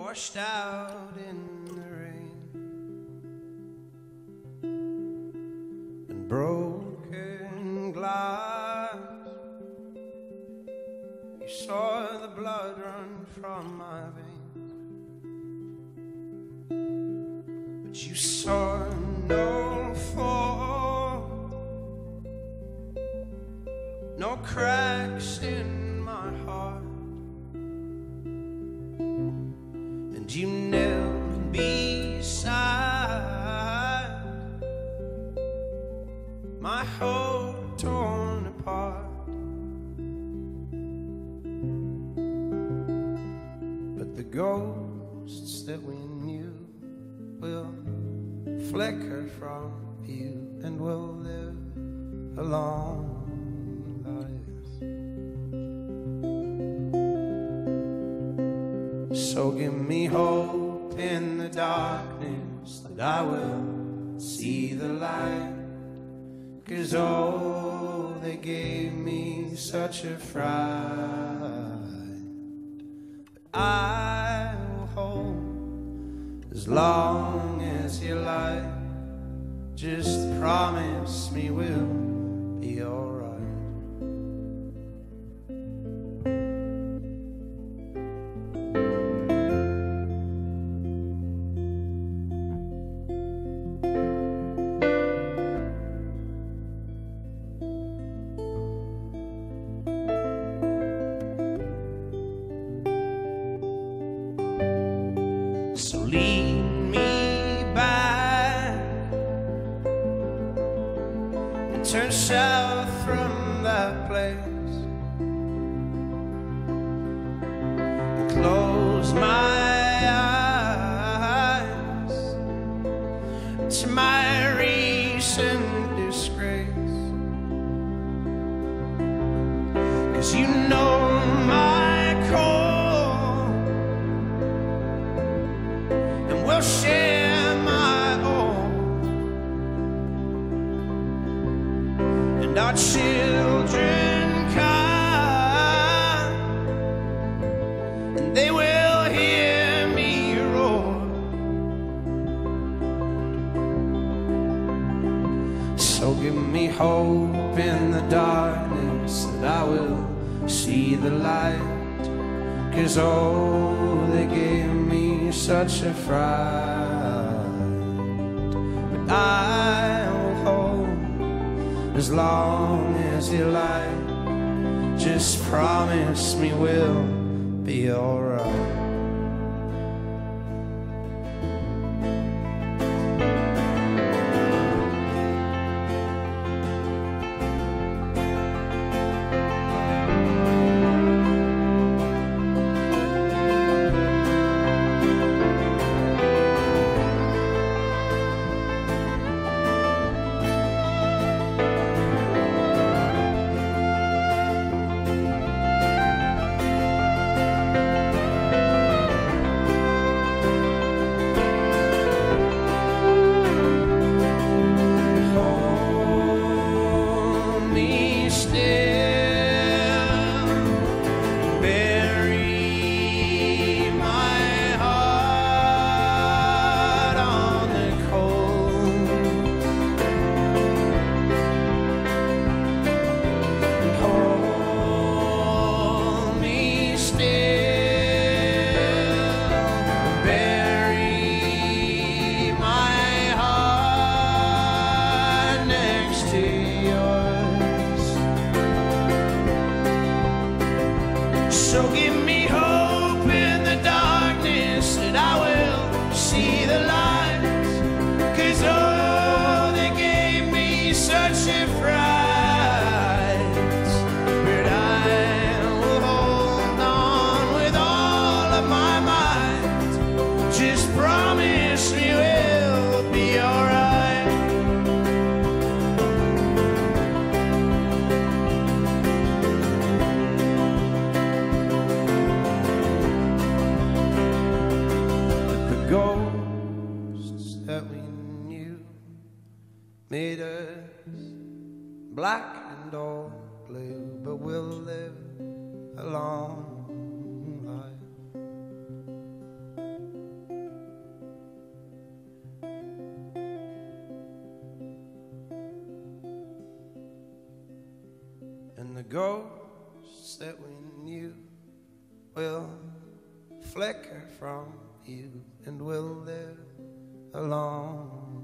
washed out in the rain, and broken glass. You saw the blood run from my veins, but you saw no fall, no cracks in my heart. And you knelt beside my hope torn apart. But the ghosts that we knew will flicker from view, and will live a long life. So give me hope in the darkness that I will see the light. 'Cause oh, they gave me such a fright. But I will hold as long as you like. Just promise me we'll be alright. So lead me back and turn south from that place, and close my eyes to my recent disgrace. 'Cause you know my core, and we'll share my all, and our children come, and they will hear me roar. So give me hope in the darkness that I will see the light. 'Cause oh, they gave me such a fright. But I will hold as long as you like. Just promise me we'll be alright. So give me hope in the darkness that I will see the light. 'Cause oh, they gave me such a fright. But I will hold on with all of my might. Just promise me we'll be alright. Ghosts that we knew made us black and all blue, but we'll live a long life. ghosts that we knew will flicker from you, and we'll live along